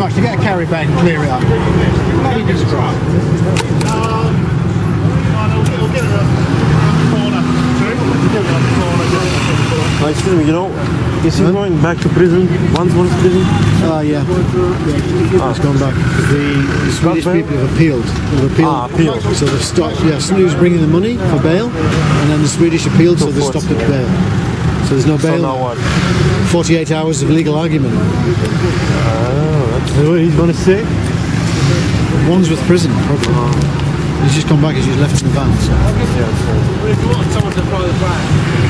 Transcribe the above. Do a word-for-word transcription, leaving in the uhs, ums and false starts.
much to get a carry bag and clear it up. You can try. Uh, excuse me, you know, is he going back to prison? Wandsworth prison? Uh, yeah. yeah. He's gone back. The, the Swedish bail? people have appealed. They've appealed. Ah, appealed. So they've stopped. Yeah, somebody was bringing the money for bail, and then the Swedish appealed, so they stopped at bail. So there's no bail. So now what? forty-eight hours of legal argument. Oh, that's what he's going to say? Wandsworth prison, probably. Uh-huh. He's just come back, he's just left in the van. So. Yeah, so. If you want someone to fly the flag.